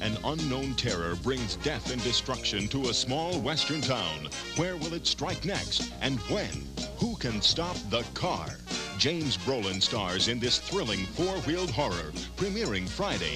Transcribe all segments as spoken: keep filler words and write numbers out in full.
An unknown terror brings death and destruction to a small western town. Where will it strike next, and when? Who can stop the car? James Brolin stars in this thrilling four-wheeled horror, premiering Friday.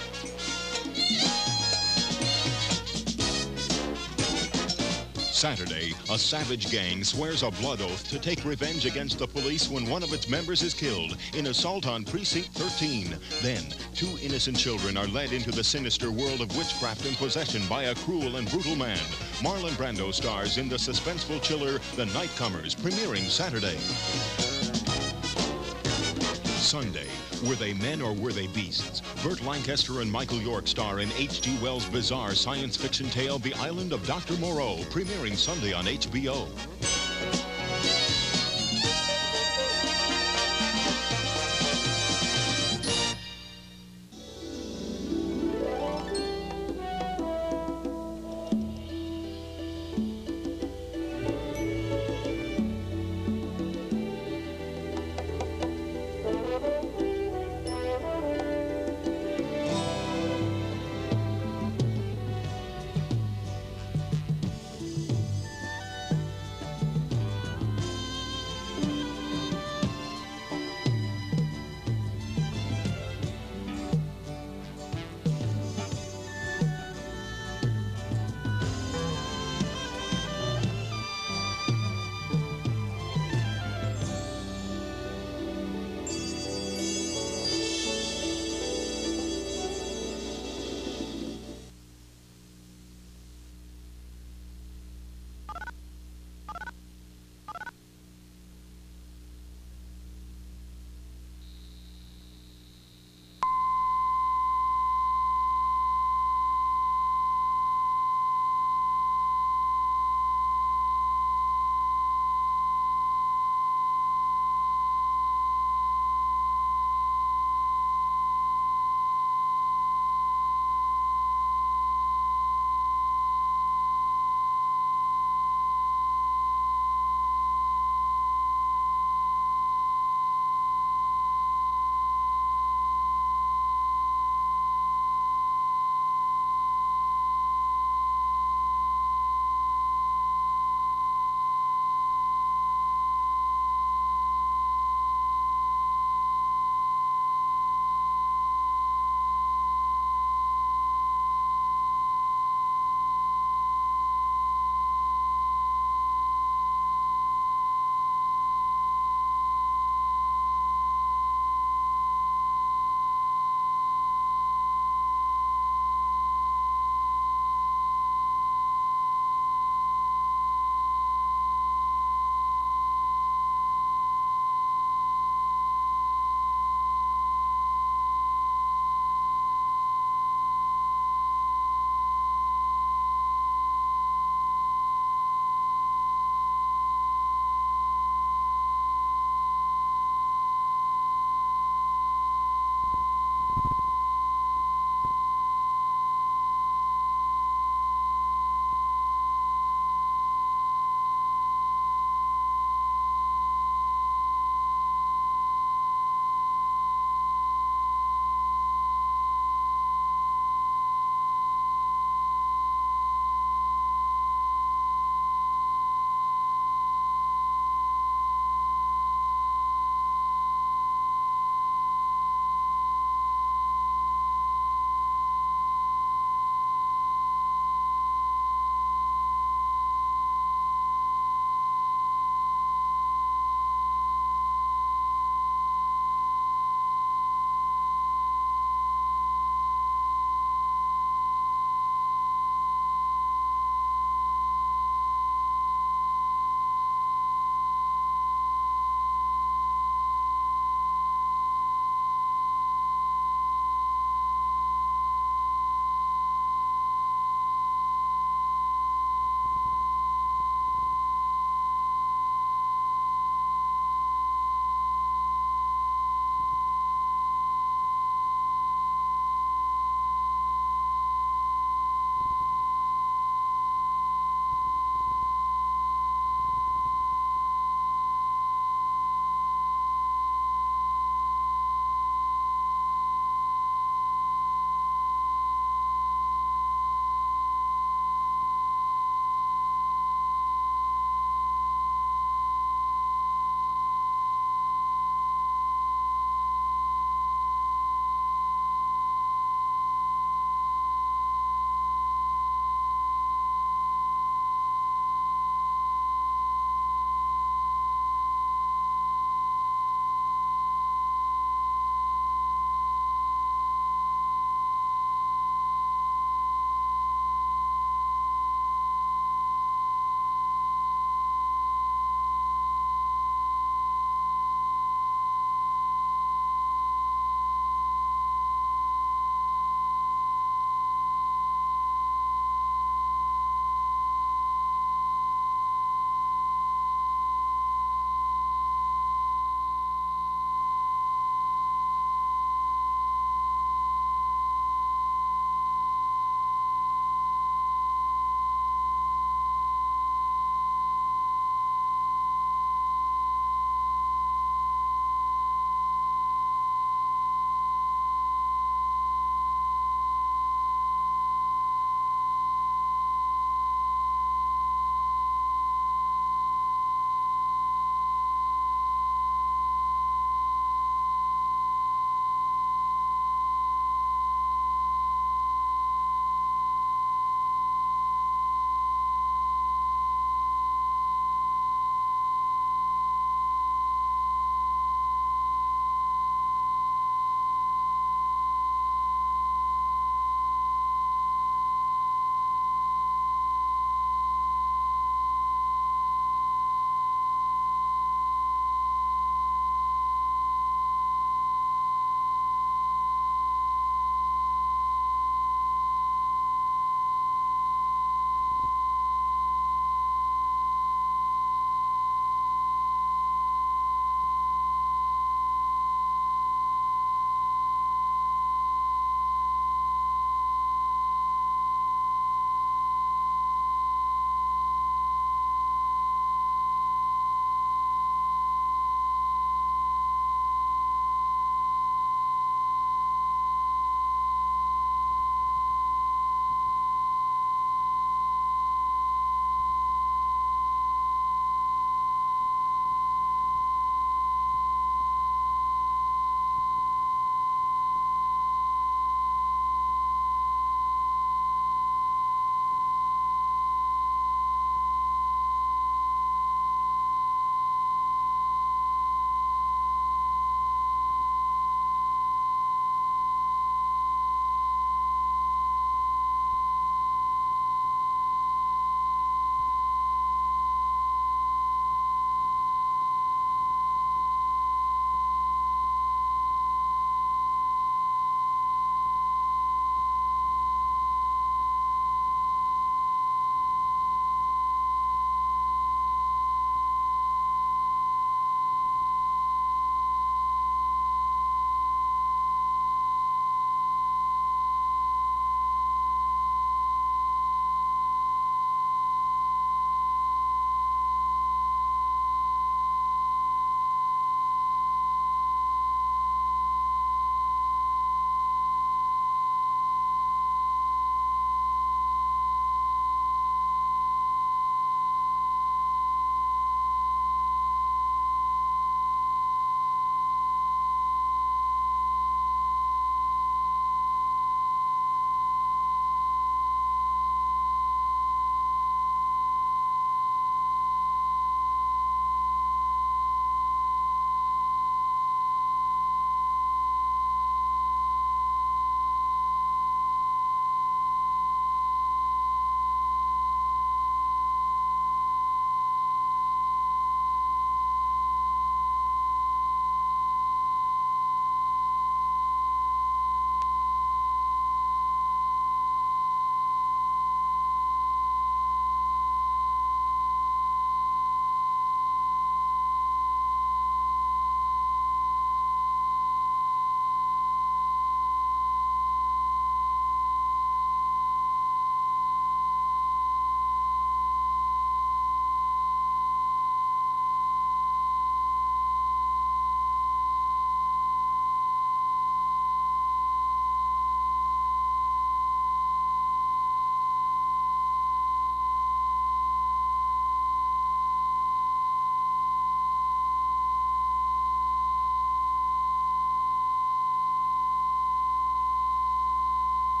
Saturday, a savage gang swears a blood oath to take revenge against the police when one of its members is killed in assault on Precinct thirteen. Then, two innocent children are led into the sinister world of witchcraft and possession by a cruel and brutal man. Marlon Brando stars in the suspenseful chiller The Nightcomers, premiering Saturday. Sunday, were they men or were they beasts? Burt Lancaster and Michael York star in H G Wells' bizarre science fiction tale The Island of Doctor Moreau, premiering Sunday on H B O.